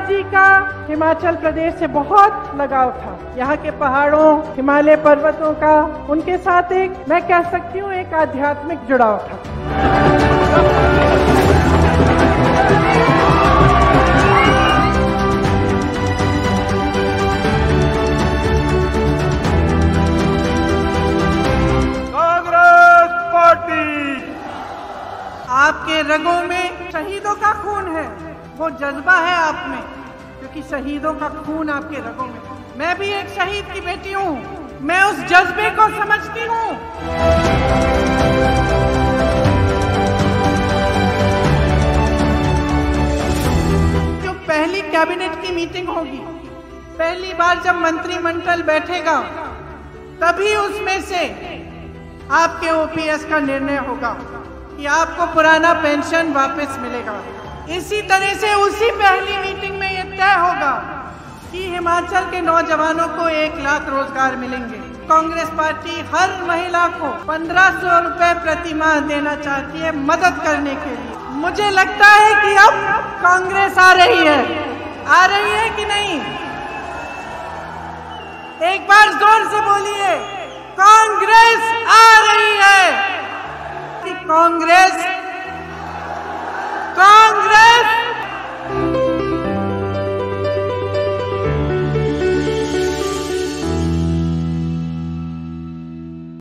जी का हिमाचल प्रदेश से बहुत लगाव था। यहाँ के पहाड़ों, हिमालय पर्वतों का उनके साथ एक, मैं कह सकती हूँ, एक आध्यात्मिक जुड़ाव था। आपके रगों में शहीदों का खून है, वो जज्बा है आप में, क्योंकि शहीदों का खून आपके रगों में। मैं भी एक शहीद की बेटी हूँ, मैं उस जज्बे को समझती हूँ। जो पहली कैबिनेट की मीटिंग होगी, पहली बार जब मंत्रिमंडल बैठेगा, तभी उसमें से आपके ओपीएस का निर्णय होगा कि आपको पुराना पेंशन वापस मिलेगा। इसी तरह से उसी पहली मीटिंग में यह तय होगा कि हिमाचल के नौजवानों को 1 लाख रोजगार मिलेंगे। कांग्रेस पार्टी हर महिला को 1500 रुपए प्रति माह देना चाहती है मदद करने के लिए। मुझे लगता है कि अब कांग्रेस आ रही है कि नहीं? एक बार जोर से बोलिए, कांग्रेस आ रही है। कांग्रेस